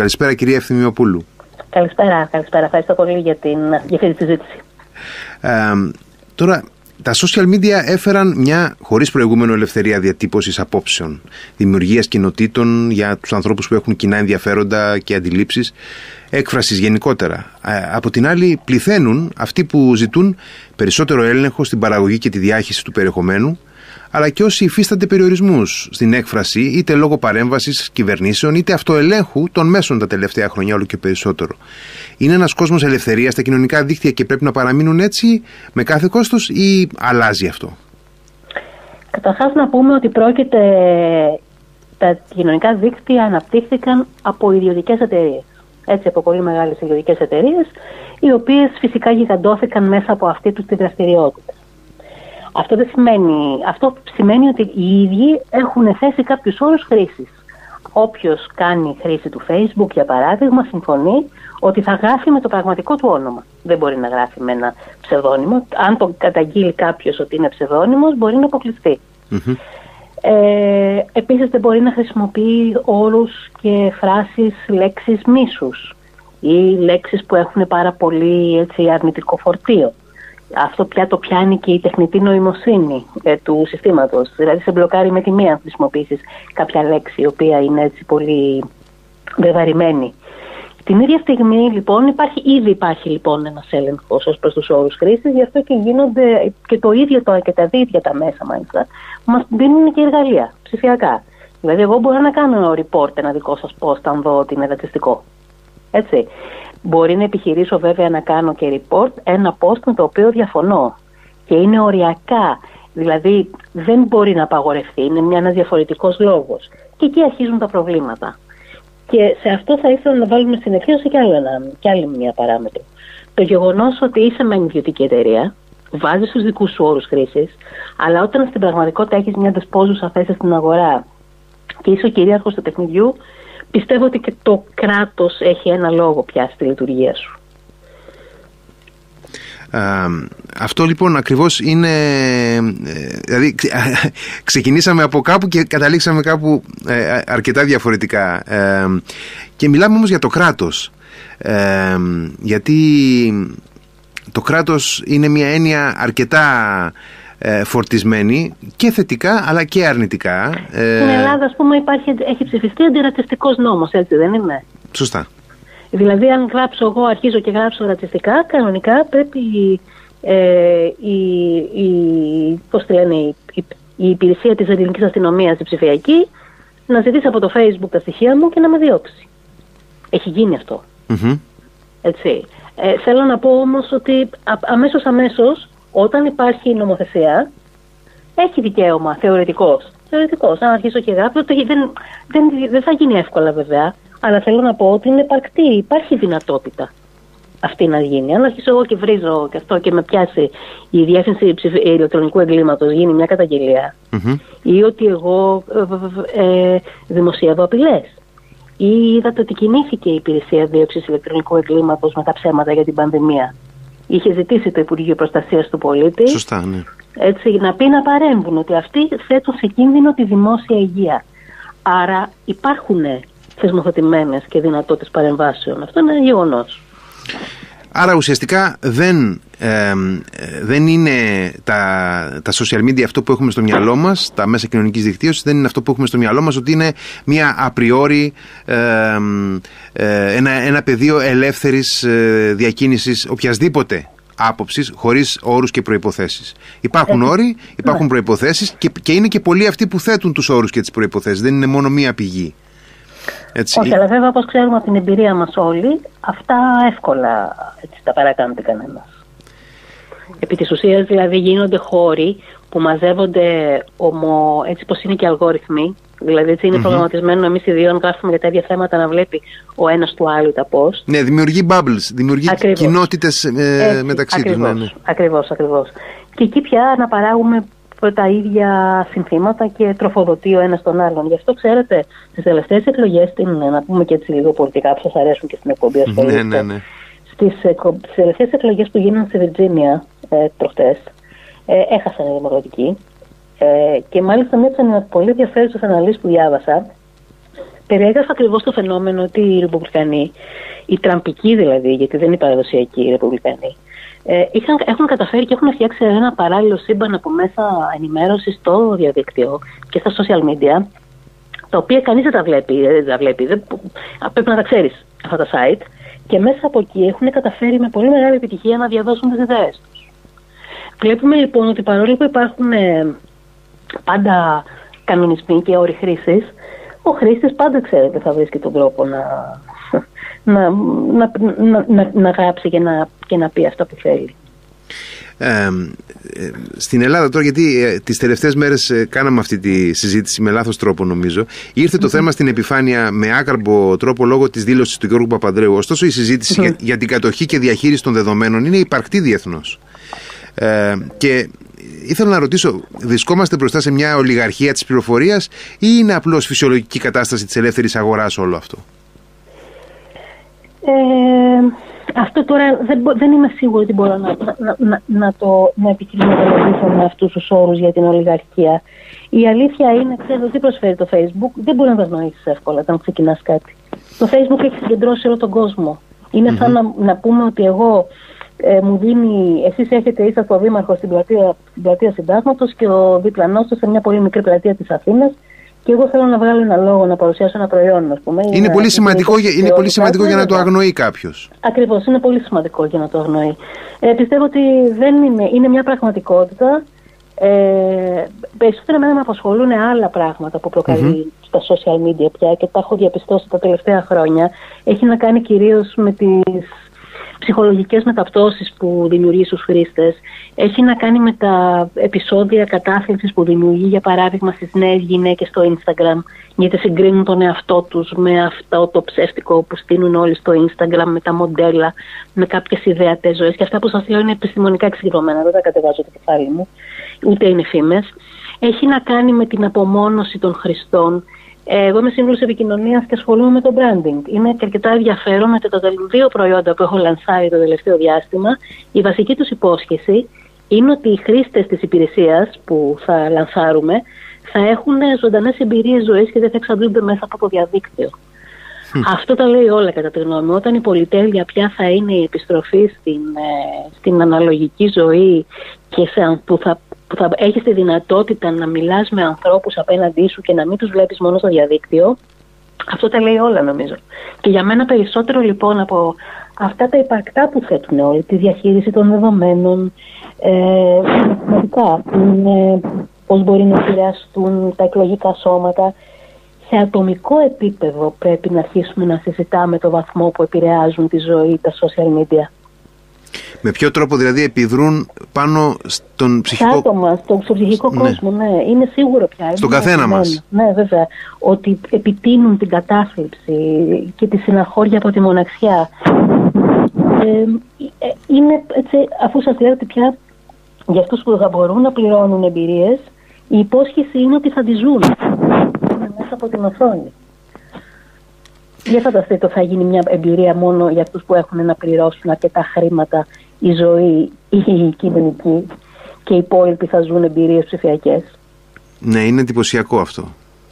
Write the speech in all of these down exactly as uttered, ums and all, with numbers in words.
Καλησπέρα, κυρία Ευθυμιοπούλου. Καλησπέρα, καλησπέρα. Ευχαριστώ πολύ για, την, για αυτή τη συζήτηση. Ε, τώρα, τα social media έφεραν μια χωρίς προηγούμενο ελευθερία διατύπωσης απόψεων, δημιουργίας κοινοτήτων για τους ανθρώπους που έχουν κοινά ενδιαφέροντα και αντιλήψεις, έκφρασης γενικότερα. Από την άλλη, πληθαίνουν αυτοί που ζητούν περισσότερο έλεγχο στην παραγωγή και τη διάχυση του περιεχομένου, αλλά και όσοι υφίστανται περιορισμούς στην έκφραση, είτε λόγω παρέμβασης κυβερνήσεων, είτε αυτοελέγχου των μέσων τα τελευταία χρόνια, όλο και περισσότερο. Είναι ένας κόσμος ελευθερίας στα κοινωνικά δίκτυα και πρέπει να παραμείνουν έτσι με κάθε κόστος, ή αλλάζει αυτό? Καταρχάς να πούμε ότι πρόκειται, τα κοινωνικά δίκτυα αναπτύχθηκαν από ιδιωτικές εταιρείες. Έτσι, από πολύ μεγάλες ιδιωτικές εταιρείες, οι οποίες φυσικά γιγαντώθηκαν μέσα από αυτή τους τη δραστηριότητα. Αυτό, δεν σημαίνει, αυτό σημαίνει ότι οι ίδιοι έχουν θέσει κάποιους όρους χρήσης. Όποιος κάνει χρήση του Facebook, για παράδειγμα, συμφωνεί ότι θα γράφει με το πραγματικό του όνομα. Δεν μπορεί να γράφει με ένα ψευδόνυμο. Αν το καταγγείλει κάποιος ότι είναι ψευδόνυμος, μπορεί να αποκλειστεί. Mm-hmm. Ε, επίσης δεν μπορεί να χρησιμοποιεί όρους και φράσεις, λέξεις μίσους ή λέξεις που έχουν πάρα πολύ, έτσι, αρνητικό φορτίο. Αυτό πια το πιάνει και η τεχνητή νοημοσύνη ε, του συστήματος. Δηλαδή σε μπλοκάρει με τη μία αν χρησιμοποιήσεις κάποια λέξη η οποία είναι έτσι πολύ βεβαρημένη. Την ίδια στιγμή λοιπόν υπάρχει, ήδη υπάρχει λοιπόν ένας έλεγχος ως προς τους όρους χρήσης, γι' αυτό και γίνονται και το ίδιο το, και τα ίδια τα μέσα μάλιστα μας δίνουν και εργαλεία ψηφιακά. Δηλαδή εγώ μπορώ να κάνω ένα report, ένα δικό σας post αν δω ότι είναι ρατσιστικό. Έτσι. Μπορεί να επιχειρήσω βέβαια να κάνω και report ένα post με το οποίο διαφωνώ και είναι οριακά, δηλαδή δεν μπορεί να απαγορευτεί, είναι μια, ένας διαφορετικός λόγος και εκεί αρχίζουν τα προβλήματα. Και σε αυτό θα ήθελα να βάλουμε στην εξαίρεση και, και άλλη μια παράμετρο. Το γεγονός ότι είσαι με ιδιωτική εταιρεία, βάζεις τους δικούς σου όρους χρήσης, αλλά όταν στην πραγματικότητα έχεις μια δεσπόζουσα θέση στην αγορά και είσαι ο κυρίαρχος του παιχνιδιού, πιστεύω ότι και το κράτος έχει ένα λόγο πια στη λειτουργία σου. Α, αυτό λοιπόν ακριβώς είναι, δηλαδή ξεκινήσαμε από κάπου και καταλήξαμε κάπου ε, αρκετά διαφορετικά ε, και μιλάμε όμως για το κράτος ε, γιατί το κράτος είναι μια έννοια αρκετά ε, φορτισμένη και θετικά αλλά και αρνητικά. ε, Στην Ελλάδα ας πούμε υπάρχει, έχει ψηφιστεί αντιρατσιστικός νόμος, έτσι δεν είναι? Σωστά. Δηλαδή αν γράψω εγώ, αρχίζω και γράψω ρατσιστικά, κανονικά πρέπει ε, η, η, πώς τη λένε, η, η, η υπηρεσία της ελληνικής αστυνομίας, η ψηφιακή, να ζητήσει από το Facebook τα στοιχεία μου και να με διώξει. Έχει γίνει αυτό. Mm-hmm. Έτσι. Ε, θέλω να πω όμως ότι α, αμέσως αμέσως όταν υπάρχει νομοθεσία έχει δικαίωμα θεωρητικός. Θεωρητικός. Αν αρχίσω και γράψω, δεν, δεν, δεν θα γίνει εύκολα βέβαια. Αλλά θέλω να πω ότι είναι υπαρκτή, υπάρχει δυνατότητα αυτή να γίνει. Αν αρχίσω εγώ και βρίζω και αυτό και με πιάσει η διεύθυνση ηλεκτρονικού εγκλήματος, γίνει μια καταγγελία, mm-hmm. ή ότι εγώ ε, ε, δημοσιεύω απειλές, ή είδατε ότι κινήθηκε η υπηρεσία δίωξης ηλεκτρονικού εγκλήματος με τα ψέματα για την πανδημία. Είχε ζητήσει το Υπουργείο Προστασίας του Πολίτη. Σωστά, ναι. Έτσι, να πει να παρέμβουν ότι αυτοί θέτουν σε κίνδυνο τη δημόσια υγεία. Άρα υπάρχουν θεσμοθετημένες και δυνατότητες παρεμβάσεων. Αυτό είναι γεγονός. Άρα ουσιαστικά δεν, ε, δεν είναι τα, τα social media αυτό που έχουμε στο μυαλό μας, τα μέσα κοινωνικής δικτύωσης δεν είναι αυτό που έχουμε στο μυαλό μας, ότι είναι μια απριόρι ε, ε, ένα, ένα πεδίο ελεύθερης ε, διακίνησης οποιασδήποτε άποψης, χωρίς όρους και προϋποθέσεις. Υπάρχουν όροι, υπάρχουν προϋποθέσεις και, και είναι και πολλοί αυτοί που θέτουν τους όρους και τις προϋποθέσεις. Δεν είναι μόνο μία πηγή. Έτσι. Όχι, αλλά βέβαια όπως ξέρουμε από την εμπειρία μας όλοι, αυτά εύκολα έτσι, τα παρακάμπτει κανένας. Επί της ουσίας δηλαδή γίνονται χώροι που μαζεύονται ομο, έτσι πως είναι και αλγόριθμοι. Δηλαδή έτσι είναι mm-hmm. προγραμματισμένο εμείς οι δύο αν γράφουμε για τα ίδια θέματα να βλέπει ο ένας του άλλου τα post. Ναι, δημιουργεί bubbles, δημιουργεί ακριβώς. κοινότητες ε, έτσι, μεταξύ τους. Ναι, ναι. Ακριβώς, ακριβώς. Και εκεί πια αναπαράγουμε τα ίδια συνθήματα και τροφοδοτεί ο ένας τον άλλον. Γι' αυτό ξέρετε, στις τελευταίες εκλογές, να πούμε και έτσι λίγο πολιτικά που σας αρέσουν και στην εκπομπή ασχολείστε. Ναι, ναι, ναι. Στις, στις τελευταίες εκλογές που γίνανε στη Βιρτζίνια ε, προχτές, ε, έχασαν οι δημοκρατικοί ε, και μάλιστα μια από τις πολύ ενδιαφέρουσες αναλύσεις που διάβασα περιέγραφα ακριβώς το φαινόμενο ότι οι Ρεπουμπλικανοί, οι τραμπικοί δηλαδή, γιατί δεν είναι παραδοσιακοί οι Ρεπουμπλικανοί, ε, είχαν, έχουν καταφέρει και έχουν φτιάξει ένα παράλληλο σύμπαν από μέσα ενημέρωση στο διαδίκτυο και στα social media, τα οποία κανείς δεν τα βλέπει, δεν τα βλέπει δεν, πρέπει να τα ξέρεις αυτά τα site, και μέσα από εκεί έχουν καταφέρει με πολύ μεγάλη επιτυχία να διαδώσουν τις ιδέες τους. Βλέπουμε λοιπόν ότι παρόλο που υπάρχουν ε, πάντα κανονισμοί και όροι χρήσης, ο χρήστης πάντα ξέρετε θα βρίσκει τον τρόπο να, να, να, να, να, να γράψει και να, και να πει αυτό που θέλει. Ε, ε, στην Ελλάδα τώρα, γιατί ε, τις τελευταίες μέρες ε, κάναμε αυτή τη συζήτηση με λάθος τρόπο νομίζω, ήρθε το mm-hmm. θέμα στην επιφάνεια με άκαρμπο τρόπο λόγω της δήλωσης του Γιώργου Παπανδρέου. Ωστόσο η συζήτηση mm-hmm. για, για την κατοχή και διαχείριση των δεδομένων είναι υπαρκτή διεθνώς. Ε, και ήθελα να ρωτήσω, βρισκόμαστε μπροστά σε μια ολιγαρχία της πληροφορίας ή είναι απλώς φυσιολογική κατάσταση της ελεύθερης αγοράς όλο αυτό? Ε, αυτό τώρα δεν, δεν είμαι σίγουρη ότι μπορώ να, να, να, να το να επιχειρηματολογήσω με αυτούς τους όρους για την ολιγαρχία. Η αλήθεια είναι, ξέρω, τι προσφέρει το Facebook, δεν μπορεί να τα γνωρίσεις εύκολα όταν ξεκινάς κάτι. Το Facebook έχει συγκεντρώσει όλο τον κόσμο. Είναι mm-hmm. σαν να, να πούμε ότι εγώ ε, μου δίνει, εσείς έχετε, είσαστε ο δήμαρχος στην πλατεία, στην πλατεία Συντάγματος και ο διπλανός του σε μια πολύ μικρή πλατεία της Αθήνας. Και εγώ θέλω να βγάλω ένα λόγο, να παρουσιάσω ένα προϊόν, ας πούμε. Είναι πολύ σημαντικό, για, είναι πολύ σημαντικό για να το αγνοεί κάποιος. Ακριβώς, είναι πολύ σημαντικό για να το αγνοεί. Ε, πιστεύω ότι δεν είναι, είναι μια πραγματικότητα. Ε, περισσότερα εμένα με απασχολούν άλλα πράγματα που προκαλεί mm-hmm. στα social media πια και τα έχω διαπιστώσει τα τελευταία χρόνια. Έχει να κάνει κυρίως με τις ψυχολογικές μεταπτώσεις που δημιουργεί στους χρήστες. Έχει να κάνει με τα επεισόδια κατάθλιψης που δημιουργεί, για παράδειγμα, στις νέες γυναίκες στο Instagram, γιατί συγκρίνουν τον εαυτό τους με αυτό το ψεύτικο που στείλουν όλοι στο Instagram, με τα μοντέλα, με κάποιες ιδεατές ζωές. Και αυτά που σας λέω είναι επιστημονικά εξηγημένα, δεν τα κατεβάζω το κεφάλι μου, ούτε είναι φήμες. Έχει να κάνει με την απομόνωση των χρηστών. Εγώ είμαι σύμβουλος επικοινωνίας και ασχολούμαι με το branding. Είναι και αρκετά ενδιαφέρον με τα δύο προϊόντα που έχω λανσάρει το τελευταίο διάστημα. Η βασική τους υπόσχεση είναι ότι οι χρήστες της υπηρεσίας που θα λανσάρουμε θα έχουν ζωντανές εμπειρίες ζωής και δεν θα εξαντλούνται μέσα από το διαδίκτυο. Mm. Αυτό τα λέει όλα κατά τη γνώμη μου. Όταν η πολυτέλεια πια θα είναι η επιστροφή στην, ε, στην αναλογική ζωή και σε, που θα που θα έχεις τη δυνατότητα να μιλάς με ανθρώπους απέναντί σου και να μην τους βλέπεις μόνο στο διαδίκτυο, αυτό τα λέει όλα νομίζω. Και για μένα περισσότερο λοιπόν από αυτά τα υπαρκτά που θέτουν όλοι, τη διαχείριση των δεδομένων, ε, σημαντικά, ε, πώς μπορεί να επηρεαστούν τα εκλογικά σώματα, σε ατομικό επίπεδο πρέπει να αρχίσουμε να συζητάμε το βαθμό που επηρεάζουν τη ζωή τα social media. Με ποιο τρόπο δηλαδή επιδρούν πάνω στον ψυχικό... άτομα, στον, στον ψυχικό ναι. κόσμο, ναι. Είναι σίγουρο πια. Στον καθένα μας. Ναι, βέβαια. Ότι επιτείνουν την κατάθλιψη και τη συναχώρια από τη μοναξιά. Ε, είναι έτσι, αφού σας λέω ότι πια για αυτούς που θα μπορούν να πληρώνουν εμπειρίες, η υπόσχεση είναι ότι θα τις ζουν. Είναι μέσα από την οθόνη. Δεν φανταστείτε ότι θα γίνει μια εμπειρία μόνο για αυτούς που έχουν να πληρώσουν αρκετά χρήματα, η ζωή ή η κοινωνική, και οι υπόλοιποι θα ζουν εμπειρίες ψηφιακές. Ναι, είναι εντυπωσιακό αυτό.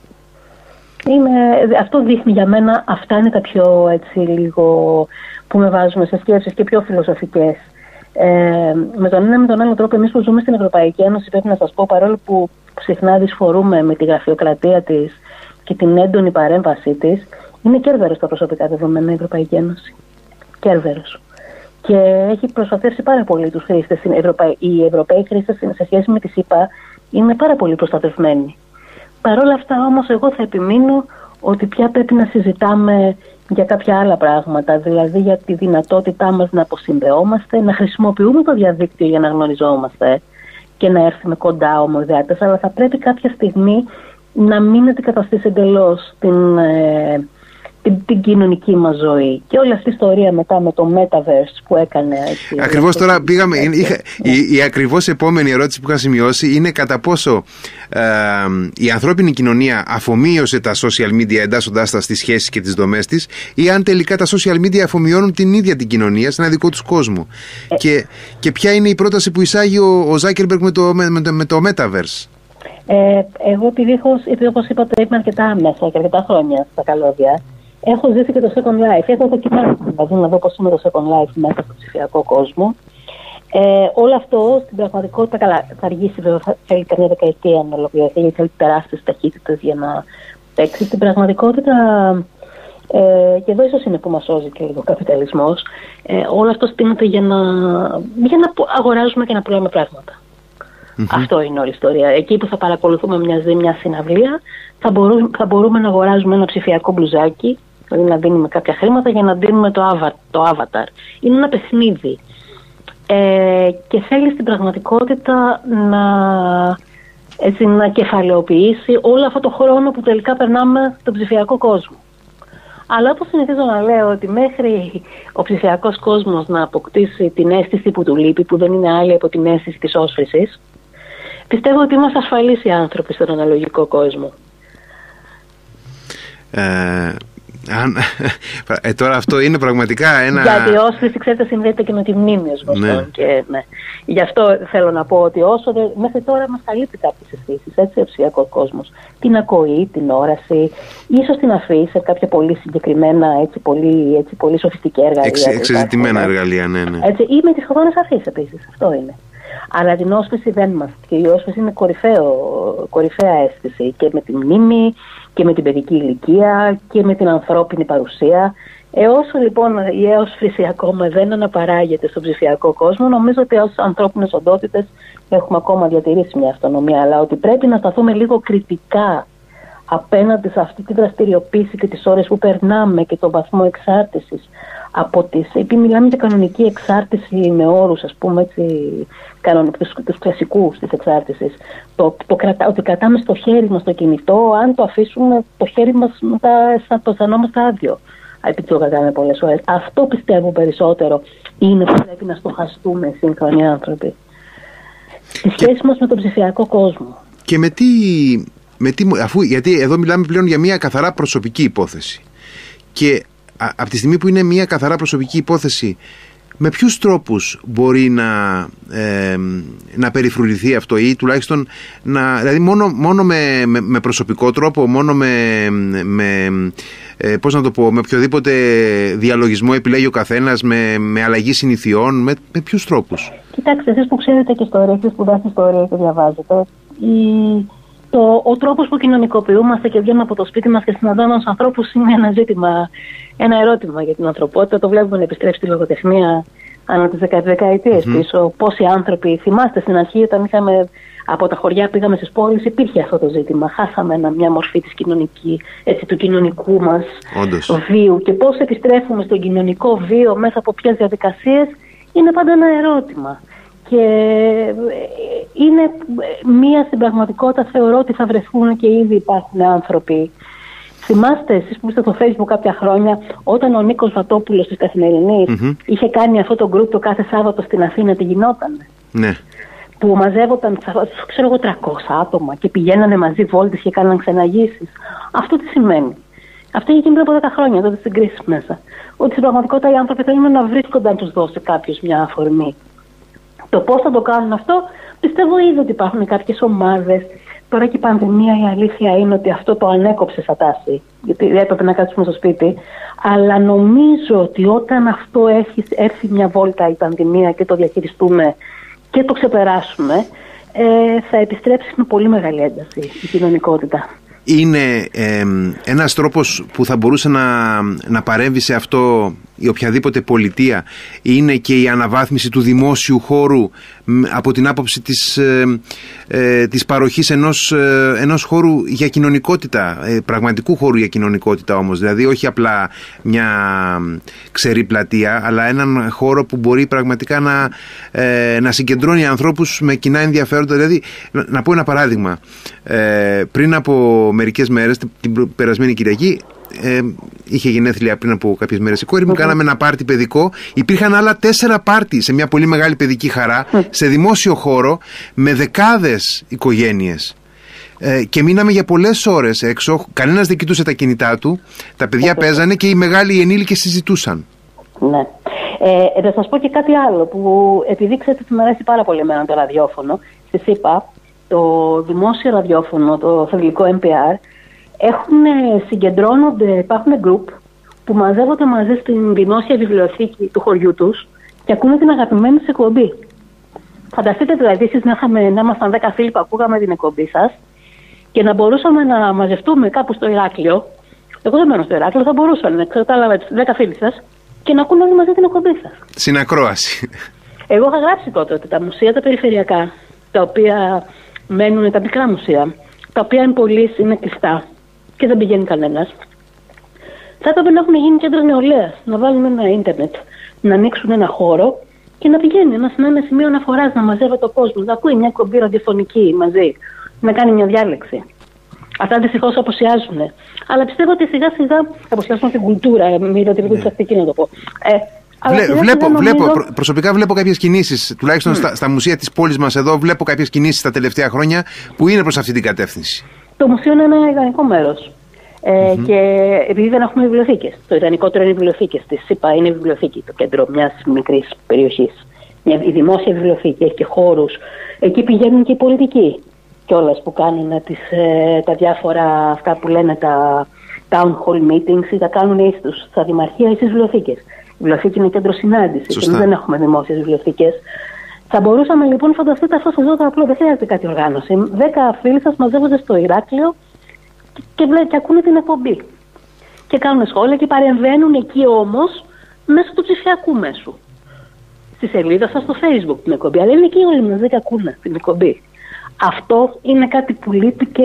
Είναι, αυτό δείχνει για μένα, αυτά είναι τα πιο έτσι λίγο που με βάζουν σε σκέψεις και πιο φιλοσοφικές. Ε, με τον ένα με τον άλλο τρόπο, εμείς που ζούμε στην Ευρωπαϊκή Ένωση, πρέπει να σας πω, παρόλο που συχνά δυσφορούμε με τη γραφειοκρατία της και την έντονη παρέμβασή της, είναι κέρβερος στα προσωπικά δεδομένα η Ευρωπαϊκή Ένωση. Κέρβερος. Και έχει προσπαθήσει πάρα πολύ τους χρήστες. Οι Ευρωπαίοι χρήστες σε σχέση με τη ΣΥΠΑ είναι πάρα πολύ προστατευμένοι. Παρ' όλα αυτά όμως εγώ θα επιμείνω ότι πια πρέπει να συζητάμε για κάποια άλλα πράγματα. Δηλαδή για τη δυνατότητά μας να αποσυνδεόμαστε, να χρησιμοποιούμε το διαδίκτυο για να γνωριζόμαστε και να έρθουμε κοντά ομοειδεάτες. Αλλά θα πρέπει κάποια στιγμή να μην αντικαταστήσει εντελώς την... Ε, Την, την κοινωνική μας ζωή. Και όλη αυτή η ιστορία μετά με το Metaverse που έκανε. Έτσι, ακριβώς τώρα πήγαμε. Είχα, η, η ακριβώς επόμενη ερώτηση που είχα σημειώσει είναι κατά πόσο ε, η ανθρώπινη κοινωνία αφομοίωσε τα social media εντάσσοντάς τα στις σχέσεις και τις δομές της, ή αν τελικά τα social media αφομοιώνουν την ίδια την κοινωνία σε ένα δικό τους κόσμο. Ε, και, και ποια είναι η πρόταση που εισάγει ο, ο Zuckerberg με το, με, με, με το Metaverse. Ε, εγώ επειδή, έχω, επειδή όπως είπατε είμαι αρκετά μέσα και αρκετά χρόνια στα καλώδια, έχω ζήσει και το Second Life. Έχω δοκιμάσει δηλαδή να δω πώς είναι το Second Life μέσα στο ψηφιακό κόσμο. Ε, όλο αυτό στην πραγματικότητα, καλά, θα αργήσει βέβαια, θα θέλει καμιά δεκαετία να ολοκληρωθεί, γιατί θέλει τεράστιες ταχύτητες για να παίξει. Στην πραγματικότητα, ε, και εδώ ίσως είναι που μας σώζει και λίγο ο καπιταλισμός, ε, όλο αυτό στείνεται για να, για να αγοράζουμε και να πουλάμε πράγματα. Mm-hmm. Αυτό είναι όλη η ιστορία. Εκεί που θα παρακολουθούμε μια, μια συναυλία, θα, μπορούμε, θα μπορούμε να αγοράζουμε ένα ψηφιακό μπλουζάκι, δηλαδή να δίνουμε κάποια χρήματα για να δίνουμε το, ava, το avatar. Είναι ένα παιχνίδι. Ε, και θέλει στην πραγματικότητα να, έτσι, να κεφαλαιοποιήσει όλο αυτό το χρόνο που τελικά περνάμε στον ψηφιακό κόσμο. Αλλά όπως συνηθίζω να λέω, ότι μέχρι ο ψηφιακός κόσμος να αποκτήσει την αίσθηση που του λείπει, που δεν είναι άλλη από την αίσθηση της όσφρησης, πιστεύω ότι είμαστε ασφαλείς οι άνθρωποι στον αναλογικό κόσμο. Ε... Ε, τώρα αυτό είναι πραγματικά ένα... Γιατί η όσφρηση, ξέρετε, συνδέεται και με τη μνήμη ως γνωστόν. Ναι. Και, ναι. Γι' αυτό θέλω να πω ότι όσο δε, μέχρι τώρα μας καλύπτει κάποιες αισθήσεις, έτσι, ο ψηφιακός κόσμος. Την ακοή, την όραση, ίσως την αφή σε κάποια πολύ συγκεκριμένα, έτσι, πολύ, έτσι, πολύ σοφιστική εργαλεία. Εξ, εξεζητημένα εργαλεία, ναι, ναι. Έτσι, ή με τις φωτόνες αφής επίσης, αυτό είναι. Αλλά την όσφρηση δεν μας. Και η όσφρηση είναι κορυφαίο, κορυφαία αίσθηση και με τη μνήμη και με την παιδική ηλικία και με την ανθρώπινη παρουσία. Ε, όσο λοιπόν η όσφρηση ακόμα δεν αναπαράγεται στον ψηφιακό κόσμο, νομίζω ότι ως ανθρώπινες οντότητες έχουμε ακόμα διατηρήσει μια αυτονομία, αλλά ότι πρέπει να σταθούμε λίγο κριτικά απέναντι σε αυτή τη δραστηριοποίηση και τις ώρες που περνάμε και τον βαθμό εξάρτησης από τις, επειδή μιλάμε για κανονική εξάρτηση με όρους, ας πούμε, έτσι, κανονικ, τους, τους κλασικούς της εξάρτησης, το, το κρατα, ότι κρατάμε στο χέρι μας το κινητό, αν το αφήσουμε το χέρι μας μετά το αισθανόμαστε άδειο, επειδή το κρατάμε πολλές ώρες. Αυτό πιστεύω περισσότερο είναι που πρέπει να στοχαστούμε οι σύγχρονοι άνθρωποι. Τη σχέση μας με τον ψηφιακό κόσμο. Και με τι, με τι, αφού, γιατί εδώ μιλάμε πλέον για μια καθαρά προσωπική υπόθεση. Και από τη στιγμή που είναι μια καθαρά προσωπική υπόθεση, με ποιους τρόπους μπορεί να, ε, να περιφρουρηθεί αυτό, ή τουλάχιστον να, δηλαδή μόνο, μόνο με, με, με προσωπικό τρόπο, μόνο με, με ε, πώς να το πω, με οποιοδήποτε διαλογισμό επιλέγει ο καθένας, με, με αλλαγή συνηθιών, με, με ποιους τρόπους? Κοιτάξτε, εσείς που ξέρετε και ιστορία, εσείς που σπουδάσετε ιστορία και διαβάζετε, η... Το, ο τρόπος που κοινωνικοποιούμαστε και βγαίνουμε από το σπίτι μας και συναντάμε τους ανθρώπους είναι ένα ζήτημα, ένα ερώτημα για την ανθρωπότητα. Το βλέπουμε να επιστρέψει στη λογοτεχνία ανά τις δεκαετίες mm-hmm. πίσω. Πόσοι άνθρωποι, θυμάστε στην αρχή, όταν είχαμε από τα χωριά πήγαμε στις πόλεις, υπήρχε αυτό το ζήτημα. Χάσαμε ένα, μια μορφή της κοινωνική, έτσι, του κοινωνικού μας Όντως. βίου. Και πώς επιστρέφουμε στον κοινωνικό βίο μέσα από ποιες διαδικασίες είναι πάντα ένα ερώτημα. Και είναι μία στην πραγματικότητα, θεωρώ ότι θα βρεθούν και ήδη υπάρχουν άνθρωποι. Θυμάστε εσείς που είστε στο Facebook κάποια χρόνια, όταν ο Νίκος Βατόπουλος της Καθημερινής mm-hmm. είχε κάνει αυτό το γκρουπ το κάθε Σάββατο στην Αθήνα, τι γινόταν? Ναι. Που μαζεύονταν, ξέρω εγώ, τριακόσια άτομα και πηγαίνανε μαζί βόλτες και κάναν ξεναγήσεις. Αυτό τι σημαίνει? Αυτό είχε γίνει πριν από δέκα χρόνια, τότε στην κρίση μέσα. Ότι στην πραγματικότητα οι άνθρωποι θέλουν να βρίσκονται αν τους δώσει κάποιος μια αφορμή. Το πώς θα το κάνουν αυτό, πιστεύω ήδη ότι υπάρχουν κάποιες ομάδες. Τώρα και η πανδημία, η αλήθεια είναι ότι αυτό το ανέκοψε σαν τάση, γιατί έπρεπε να κάτσουμε στο σπίτι. Αλλά νομίζω ότι όταν αυτό έχει έρθει μια βόλτα η πανδημία και το διαχειριστούμε και το ξεπεράσουμε, ε, θα επιστρέψει με πολύ μεγάλη ένταση η κοινωνικότητα. Είναι ε, ένας τρόπος που θα μπορούσε να, να παρέμβει σε αυτό η οποιαδήποτε πολιτεία, είναι και η αναβάθμιση του δημόσιου χώρου από την άποψη της, ε, ε, της παροχής ενός, ε, ενός χώρου για κοινωνικότητα, ε, πραγματικού χώρου για κοινωνικότητα όμως, δηλαδή όχι απλά μια ξερή πλατεία, αλλά έναν χώρο που μπορεί πραγματικά να, ε, να συγκεντρώνει ανθρώπους με κοινά ενδιαφέροντα. Δηλαδή, να πω ένα παράδειγμα, ε, πριν από μερικές μέρες, την περασμένη Κυριακή, Ε, είχε γενέθλια πριν από κάποιες μέρες η κόρη μου, okay. Κάναμε ένα πάρτι παιδικό. Υπήρχαν άλλα τέσσερα πάρτι σε μια πολύ μεγάλη παιδική χαρά, mm. σε δημόσιο χώρο, με δεκάδες οικογένειες. Ε, και μείναμε για πολλές ώρες έξω. Κανένας δεν κοιτούσε τα κινητά του. Τα παιδιά okay. παίζανε και οι μεγάλοι οι ενήλικες συζητούσαν. Ναι. Ε, θα σας πω και κάτι άλλο που, επειδή ξέρετε ότι μου αρέσει πάρα πολύ εμένα το ραδιόφωνο, στη ΣΥΠΑ το δημόσιο ραδιόφωνο, το θρηλυκό N P R, έχουν, συγκεντρώνονται, υπάρχουν group που μαζεύονται μαζί στην δημόσια βιβλιοθήκη του χωριού τους και ακούνε την αγαπημένη σας εκπομπή. Φανταστείτε δηλαδή εσείς να, είχαμε, να ήμασταν δέκα φίλοι που ακούγαμε την εκπομπή σας και να μπορούσαμε να μαζευτούμε κάπου στο Ηράκλειο. Εγώ δεν μένω στο Ηράκλειο, θα μπορούσαν, κατάλαβα, δέκα φίλοι σας και να ακούνε όλοι μαζί την εκπομπή σας. Συνακρόαση. Εγώ είχα γράψει τότε ότι τα μουσεία τα περιφερειακά, τα οποία μένουν τα μικρά μουσεία, τα οποία είναι πολλοί, είναι κλειστά και δεν πηγαίνει κανένας, θα έπρεπε να έχουν γίνει κέντρα νεολαίας, να βάλουν ένα ίντερνετ, να ανοίξουν ένα χώρο και να πηγαίνει ένα, ένα σημείο αναφοράς, να μαζεύεται ο κόσμος, να ακούει μια εκπομπή ραδιοφωνική μαζί, να κάνει μια διάλεξη. Αυτά δυστυχώς αποσιάζουν. Αλλά πιστεύω ότι σιγά σιγά αποσιάζουν την κουλτούρα, μη ραδιοφωνική να το πω. Ε, Βλέ, βλέπω, νομίζω... βλέπω, προσωπικά βλέπω κάποιες κινήσεις, τουλάχιστον mm. στα, στα μουσεία της πόλης μας εδώ, βλέπω κάποιες κινήσεις τα τελευταία χρόνια που είναι προς αυτή την κατεύθυνση. Το μουσείο είναι ένα ιδανικό μέρος. Ε, mm-hmm. Και επειδή δεν έχουμε βιβλιοθήκες, το ιδανικότερο είναι οι βιβλιοθήκες. Τη ΣΥΠΑ είναι η βιβλιοθήκη, το κέντρο μιας μικρής περιοχής. Μια, η δημόσια βιβλιοθήκη έχει και χώρους. Εκεί πηγαίνουν και οι πολιτικοί κιόλας που κάνουν τις, ε, τα διάφορα αυτά που λένε τα town hall meetings ή τα κάνουν ή στους, στα δημαρχία ή στις βιβλιοθήκες. Η βιβλιοθήκη είναι κέντρο συνάντησης και δεν έχουμε δημόσιες βιβλιοθήκες. Θα μπορούσαμε λοιπόν, φανταστείτε αυτό στο ζώο απλό, δεν χρειάζεται κάτι οργάνωση. Δέκα φίλοι σας μαζεύονται στο Ηράκλειο και, και, και ακούνε την εκπομπή. Και κάνουν σχόλια και παρεμβαίνουν εκεί όμως μέσω του ψηφιακού μέσου. Στη σελίδα σας στο Facebook την εκπομπή. Αλλά είναι εκεί όλοι μαζί και ακούνε την εκπομπή. Αυτό είναι κάτι που λείπει και.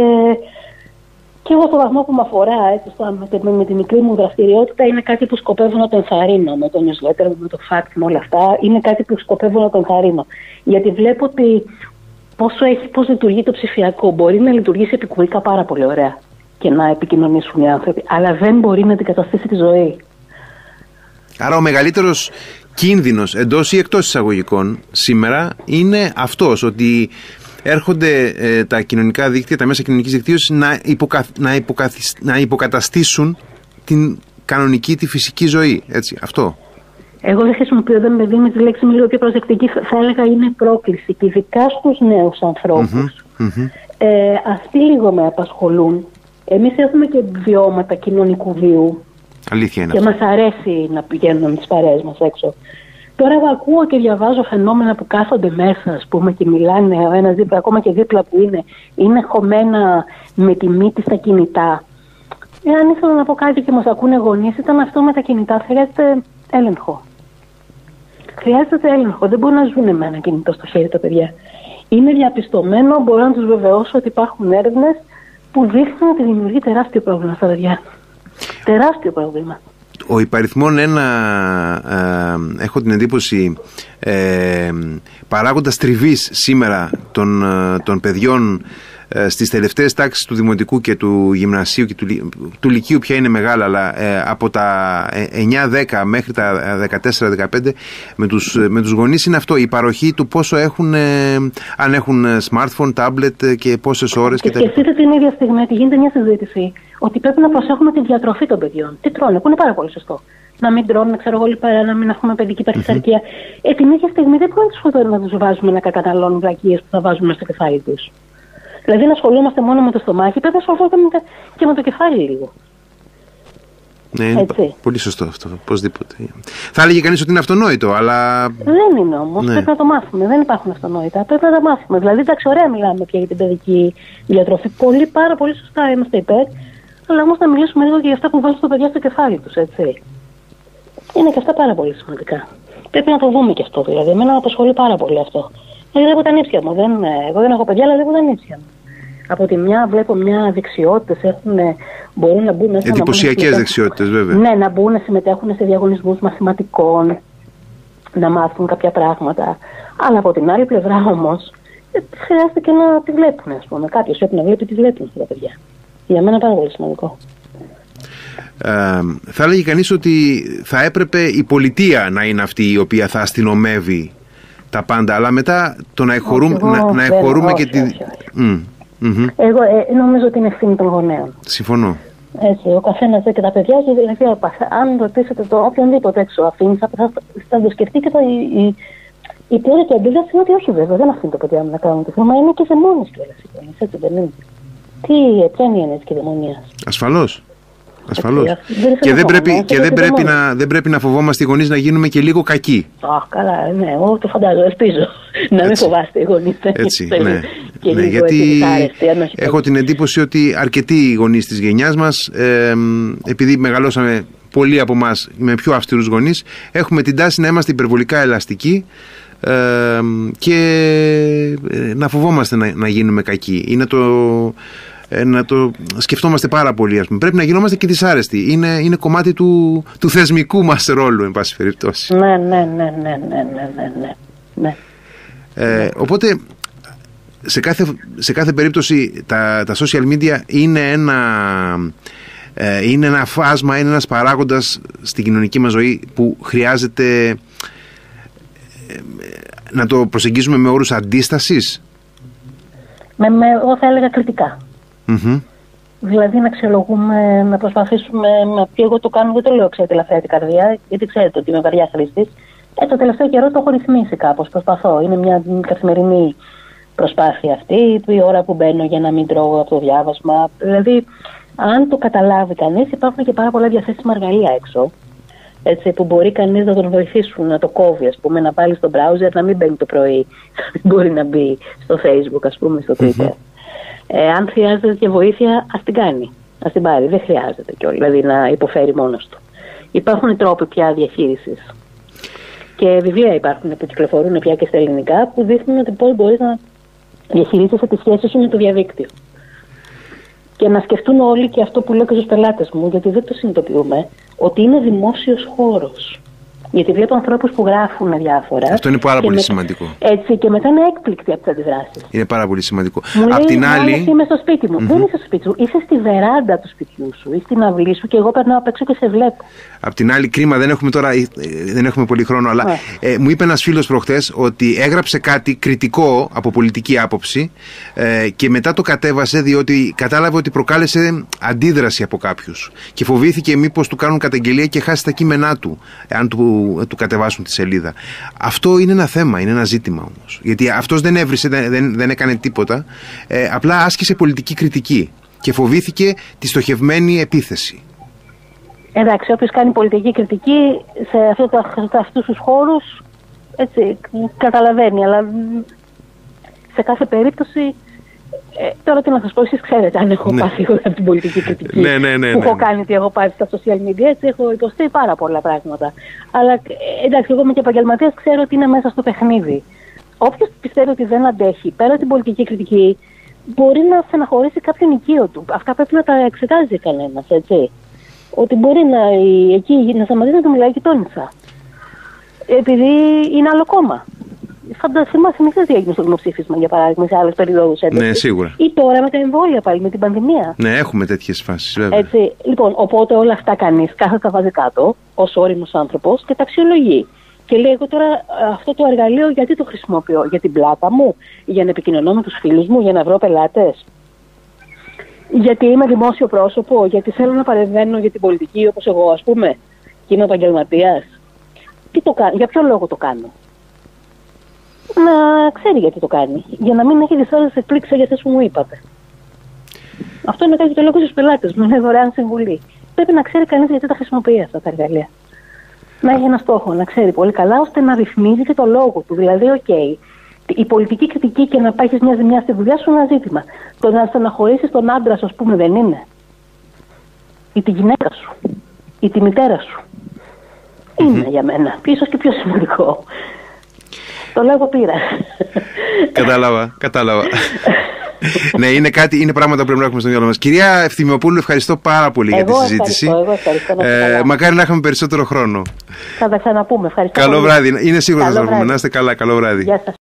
Και εγώ στο βαθμό που με αφορά, έτσι, στο, με, με τη μικρή μου δραστηριότητα, είναι κάτι που σκοπεύω να το ενθαρρύνω με το newsletter, με το fact, με όλα αυτά. Είναι κάτι που σκοπεύω να το ενθαρρύνω. Γιατί βλέπω ότι πόσο έχει, πώς λειτουργεί το ψηφιακό. Μπορεί να λειτουργήσει επικουρικά πάρα πολύ ωραία και να επικοινωνήσουν οι άνθρωποι, αλλά δεν μπορεί να αντικαταστήσει τη ζωή. Άρα ο μεγαλύτερος κίνδυνος εντός ή εκτός εισαγωγικών σήμερα είναι αυτός, ότι έρχονται ε, τα κοινωνικά δίκτυα, τα μέσα κοινωνικής δικτύωσης να, υποκα, να, υποκαθισ, να υποκαταστήσουν την κανονική, τη φυσική ζωή. Έτσι, αυτό. Εγώ δεν χρησιμοποιώ, δεν με δίνει τη λέξη, είμαι λίγο πιο προσεκτική. Θα έλεγα είναι πρόκληση και ειδικά στους νέους ανθρώπους. Mm-hmm, mm-hmm. Ε, αυτοί λίγο με απασχολούν. Εμείς έχουμε και βιώματα κοινωνικού βίου. Αλήθεια είναι και αυτό. Μας αρέσει να πηγαίνουμε με τις παρέες μας έξω. Τώρα εγώ ακούω και διαβάζω φαινόμενα που κάθονται μέσα, ας πούμε, και μιλάνε ο ένας δίπλα, ακόμα και δίπλα που είναι, είναι χωμένα με τη μύτη στα κινητά. Εάν ήθελα να πω κάτι και μας ακούνε γονείς, ήταν αυτό με τα κινητά. Χρειάζεται έλεγχο. Χρειάζεται έλεγχο. Δεν μπορούν να ζουν με ένα κινητό στο χέρι τα παιδιά. Είναι διαπιστωμένο, μπορώ να τους βεβαιώσω ότι υπάρχουν έρευνες που δείχνουν ότι δημιουργεί τεράστιο πρόβλημα στα παιδιά. Τεράστιο πρόβλημα. Ο υπαριθμόν ένα, ε, έχω την εντύπωση, ε, παράγοντας τριβής σήμερα των, των παιδιών ε, στις τελευταίες τάξεις του δημοτικού και του γυμνασίου και του, του λυκείου πια είναι μεγάλα, αλλά ε, από τα εννιά δέκα μέχρι τα δεκατέσσερα δεκαπέντε με τους, με τους γονείς είναι αυτό, η παροχή του πόσο έχουν, ε, αν έχουν smartphone, tablet και πόσες ώρες. Και σκεφτείτε την ίδια στιγμή ότι γίνεται μια συζήτηση ότι πρέπει να προσέχουμε τη διατροφή των παιδιών. Τι τρώνε, που είναι πάρα πολύ σωστό. Να μην τρώνε, ξέρω εγώ, λιπαρά, να μην έχουμε παιδική παχυσαρκία. Mm-hmm. Ε, την ίδια στιγμή δεν μπορούμε να τους βάζουμε να καταναλώνουν βλακίες που θα βάζουμε στο κεφάλι τους. Δηλαδή να ασχολούμαστε μόνο με το στομάχι, πρέπει να ασχολούμαστε και με το κεφάλι λίγο. Ναι, είναι π- πολύ σωστό αυτό, οπωσδήποτε. Θα έλεγε κανείς ότι είναι αυτονόητο, αλλά. Δεν είναι όμως, ναι. Πρέπει να το μάθουμε. Δεν υπάρχουν αυτονόητα. Πρέπει να τα μάθουμε. Δηλαδή, εντάξει, ωραία μιλάμε πια για την παιδική διατροφή. Πολύ, πάρα πολύ σωστά είμαστε υπέρ. Αλλά όμως να μιλήσουμε λίγο και για αυτά που βάζουν τα παιδιά στο κεφάλι τους, έτσι. Είναι και αυτά πάρα πολύ σημαντικά. Πρέπει να το δούμε και αυτό, δηλαδή. Εμένα με απασχολεί πάρα πολύ αυτό. Δηλαδή, βλέπω τα νύψια μου. Δεν, εγώ δεν έχω παιδιά, αλλά βλέπω τα νύψια μου. Από τη μια βλέπω μια δεξιότητες, έχουν, μπορούν να μπουν μέσα. Εντυπωσιακές δεξιότητες, βέβαια. Ναι, να μπουν, να συμμετέχουν σε διαγωνισμούς μαθηματικών, να μάθουν κάποια πράγματα. Αλλά από την άλλη πλευρά όμως, χρειάζεται και να τη βλέπουν, ας πούμε. Κάποιος πρέπει να βλέπει τι βλέπουν αυτά τα παιδιά. Για μένα πάρα πολύ σημαντικό. Ε, θα έλεγε κανείς ότι θα έπρεπε η πολιτεία να είναι αυτή η οποία θα αστυνομεύει τα πάντα, αλλά μετά το να εχωρούμε, όχι, να, να εχωρούμε όχι, και όχι, τη... Όχι, όχι. Mm, mm-hmm. Εγώ ε, νομίζω ότι είναι ευθύνη των γονέων. Συμφωνώ. Έτσι, ο καθένας και τα παιδιά, και δηλαδή αν ρωτήσετε το οποιονδήποτε έξω αφήνει, θα, θα, θα το σκεφτεί και το, η, η, Η πρώτη αντίδραση είναι ότι όχι, βέβαια, δεν αφήνει το παιδιά μου να κάνουν το θέμα, είναι και δαιμόνες κιόλας οι γονείς, έτσι δεν είναι? Τι, ποια είναι η έννοια της δαιμονίας? Ασφαλώς. Ασφαλώς. Δεν και δεν πρέπει, και δεν πρέπει, να, δεν πρέπει να φοβόμαστε οι γονείς να γίνουμε και λίγο κακοί. Αχ, καλά, ναι, εγώ το φαντάζομαι, ελπίζω. Να μην φοβάστε οι γονείς. Έτσι, ναι. ναι γιατί έχω την εντύπωση ότι αρκετοί γονείς της γενιάς μας, ε, επειδή μεγαλώσαμε πολλοί από εμάς με πιο αυστηρούς γονείς, έχουμε την τάση να είμαστε υπερβολικά ελαστικοί ε, και να φοβόμαστε να, να γίνουμε κακοί. Είναι το... να το σκεφτόμαστε πάρα πολύ, ας πούμε. Πρέπει να γινόμαστε και δυσάρεστοι. Είναι, είναι κομμάτι του, του θεσμικού μας ρόλου, εν πάση περιπτώσει. Ναι, ναι, ναι, ναι, ναι, ναι, ναι, ναι. Ε, οπότε, σε κάθε, σε κάθε περίπτωση, τα, τα social media είναι ένα, ε, είναι ένα φάσμα, είναι ένας παράγοντας στην κοινωνική μας ζωή που χρειάζεται ε, να το προσεγγίσουμε με όρους αντίστασης. Με, με, εγώ θα έλεγα κριτικά. Mm-hmm. Δηλαδή να αξιολογούμε, να προσπαθήσουμε, και εγώ το κάνω, δεν το λέω ξέρετε ελαφριά την καρδιά, γιατί ξέρετε ότι είμαι βαριά χρήστης. Ε, το τελευταίο καιρό το έχω ρυθμίσει κάπως, προσπαθώ. Είναι μια καθημερινή προσπάθεια αυτή, η ώρα που μπαίνω για να μην τρώω από το διάβασμα. Δηλαδή, αν το καταλάβει κανείς, υπάρχουν και πάρα πολλά διαθέσιμα εργαλεία έξω, έτσι, που μπορεί κανείς να τον βοηθήσουν, να το κόβει, ας πούμε, να βάλει στο browser, να μην μπαίνει το πρωί, μπορεί να μπει στο Facebook, ας πούμε, στο Twitter. Mm-hmm. Ε, αν χρειάζεται και βοήθεια, ας την κάνει, ας την πάρει, δεν χρειάζεται κιόλας, δηλαδή να υποφέρει μόνος του. Υπάρχουν τρόποι πια διαχείρισης και βιβλία υπάρχουν που κυκλοφορούν πια και στα ελληνικά που δείχνουν ότι πώς μπορείς να διαχειρίζεσαι τις σχέσεις σου με το διαδίκτυο. Και να σκεφτούν όλοι και αυτό που λέω και στους πελάτες μου, γιατί δεν το συνειδητοποιούμε, ότι είναι δημόσιος χώρος. Γιατί βλέπω ανθρώπους που γράφουν διάφορα. Αυτό είναι πάρα πολύ με... σημαντικό. Έτσι, και μετά είναι έκπληκτοι από τις αντιδράσεις. Είναι πάρα πολύ σημαντικό. Μου Απ' λέει, την άλλη. Είμαι στο σπίτι μου. Mm-hmm. Δεν είσαι στο σπίτι σου. Είσαι στη βεράντα του σπιτιού σου ή στην αυλή σου και εγώ περνάω απ' έξω και σε βλέπω. Απ' την άλλη, κρίμα, δεν έχουμε τώρα δεν έχουμε πολύ χρόνο, αλλά yeah. ε, μου είπε ένας φίλος προχτές ότι έγραψε κάτι κριτικό από πολιτική άποψη ε, και μετά το κατέβασε διότι κατάλαβε ότι προκάλεσε αντίδραση από κάποιους. Και φοβήθηκε μήπως του κάνουν καταγγελία και χάσει τα κείμενά του, αν του, του κατεβάσουν τη σελίδα. Αυτό είναι ένα θέμα, είναι ένα ζήτημα όμως. Γιατί αυτός δεν έβρισε, δεν, δεν, δεν έκανε τίποτα, ε, απλά άσκησε πολιτική κριτική και φοβήθηκε τη στοχευμένη επίθεση. Εντάξει, όποιος κάνει πολιτική κριτική σε, αυτό, σε αυτούς τους χώρους, έτσι, καταλαβαίνει, αλλά σε κάθε περίπτωση, ε, τώρα τι να σας πω, εσείς ξέρετε αν έχω ναι. πάθει εγώ από την πολιτική κριτική ναι, ναι, ναι, που ναι, έχω ναι. κάνει, τι έχω πάρει στα social media, έτσι, έχω υποστεί πάρα πολλά πράγματα. Αλλά εντάξει, εγώ είμαι και επαγγελματίας, ξέρω ότι είναι μέσα στο παιχνίδι. Όποιος πιστεύει ότι δεν αντέχει, πέρα την πολιτική κριτική, μπορεί να στεναχωρήσει κάποιον οικείο του. Αυτά πρέπει να τα εξετάζει κανένας, έτσι. Ότι μπορεί να, εκεί, να σταματήσει να του μιλάει γειτόνισσα. Επειδή είναι άλλο κόμμα. Φανταστείτε, θυμηθείτε τι έγινε στο δημοψήφισμα, για παράδειγμα, σε άλλες περιόδους έντασης. Ναι, σίγουρα. Ή τώρα με τα εμβόλια πάλι, με την πανδημία. Ναι, έχουμε τέτοιες φάσεις, βέβαια. Έτσι, λοιπόν, οπότε όλα αυτά κανείς κάθε τα βάζει κάτω, ως όριμος άνθρωπος και τα αξιολογεί. Και λέει, εγώ τώρα αυτό το εργαλείο γιατί το χρησιμοποιώ, για την πλάτα μου, για να επικοινωνώ με τους φίλους μου, για να βρω πελάτες. Γιατί είμαι δημόσιο πρόσωπο, γιατί θέλω να παρεμβαίνω για την πολιτική όπως εγώ, ας πούμε, και είμαι επαγγελματίας. Τι το κάνω, για ποιο λόγο το κάνω. Να ξέρει γιατί το κάνει. Για να μην έχει δυσάρεστες εκπλήξεις για αυτές που μου είπατε. Αυτό είναι κάτι που το λέω και στους πελάτες μου, είναι δωρεάν συμβουλή. Πρέπει να ξέρει κανείς γιατί τα χρησιμοποιεί αυτά τα εργαλεία. Να έχει ένα στόχο, να ξέρει πολύ καλά, ώστε να ρυθμίζει και το λόγο του. Δηλαδή, οκ, okay, η πολιτική κριτική και να πάχεις μια ζημιά στη δουλειά σου είναι ένα ζήτημα. Το να στεναχωρήσεις τον άντρα σου, ας πούμε, δεν είναι. Ή τη γυναίκα σου. Ή τη μητέρα σου. Mm-hmm. Είναι για μένα. Ίσως και πιο σημαντικό. Το λέγω πήρα. Κατάλαβα, κατάλαβα. Ναι, είναι, κάτι, είναι πράγματα που πρέπει να έχουμε στο μυαλό μας. Κυρία Ευθυμιοπούλου, ευχαριστώ πάρα πολύ εγώ για τη συζήτηση. Εγώ ευχαριστώ. Ε, μακάρι να είχαμε περισσότερο χρόνο. Θα τα ξαναπούμε. Ευχαριστώ. Καλό πολύ. Βράδυ. Είναι σίγουρο να τα πούμε. Να είστε καλά. Καλό βράδυ. Γεια σας.